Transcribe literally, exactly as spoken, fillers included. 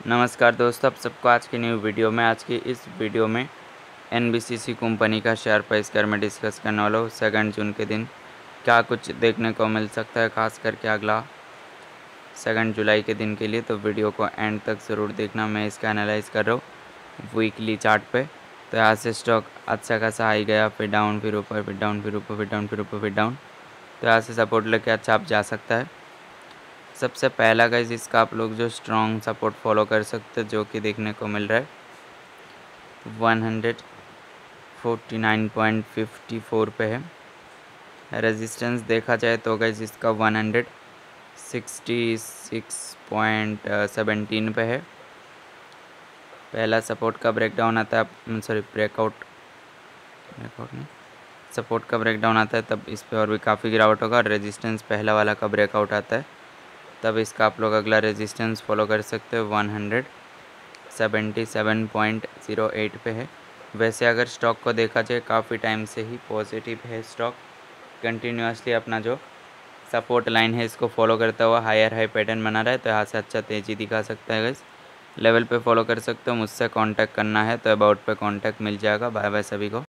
नमस्कार दोस्तों, आप सबको आज की न्यू वीडियो में आज की इस वीडियो में एनबीसीसी कंपनी का शेयर प्राइस कर मैं डिस्कस करने वाला हूँ। सेकंड जून के दिन क्या कुछ देखने को मिल सकता है, खास करके अगला सेकंड जुलाई के दिन के लिए। तो वीडियो को एंड तक ज़रूर देखना। मैं इसका एनालाइज कर रहा हूँ वीकली चार्ट पे। तो यहाँ से स्टॉक अच्छा खासा हाई गया, फिर डाउन, फिर ऊपर, फिर डाउन, फिर ऊपर, फिर डाउन, फिर ऊपर, फिर डाउन। तो यहाँ से सपोर्ट लेके अच्छा आप जा सकता है। सबसे पहला गाइस इसका आप लोग जो स्ट्रॉन्ग सपोर्ट फॉलो कर सकते हैं, जो कि देखने को मिल रहा है one forty nine point fifty four पे है। रेजिस्टेंस देखा जाए तो गाइस इसका one sixty six point seventeen पे है। पहला सपोर्ट का ब्रेकडाउन आता है, सॉरी ब्रेकआउट ब्रेकआउट नहीं सपोर्ट का ब्रेकडाउन आता है, तब इस पे और भी काफ़ी गिरावट होगा। और रेजिस्टेंस पहला वाला का ब्रेकआउट आता है, तब इसका आप लोग अगला रेजिस्टेंस फॉलो कर सकते हो one seventy seven point zero eight पे है। वैसे अगर स्टॉक को देखा जाए काफ़ी टाइम से ही पॉजिटिव है स्टॉक, कंटिन्यूसली अपना जो सपोर्ट लाइन है इसको फॉलो करता हुआ हायर हाई पैटर्न बना रहा है। तो यहाँ से अच्छा तेज़ी दिखा सकता है। इस लेवल पे फॉलो कर सकते हो। मुझसे कांटेक्ट करना है तो अबाउट पे कांटेक्ट मिल जाएगा। बाय बाय सभी को।